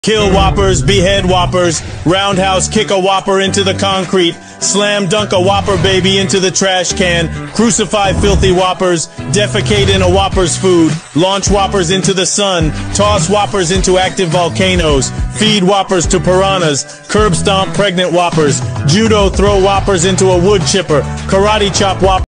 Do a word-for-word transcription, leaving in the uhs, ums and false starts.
Kill whoppers, behead whoppers, roundhouse kick a whopper into the concrete, slam dunk a whopper baby into the trash can, crucify filthy whoppers, defecate in a whopper's food, launch whoppers into the sun, toss whoppers into active volcanoes, feed whoppers to piranhas, curb stomp pregnant whoppers, judo throw whoppers into a wood chipper, karate chop whoppers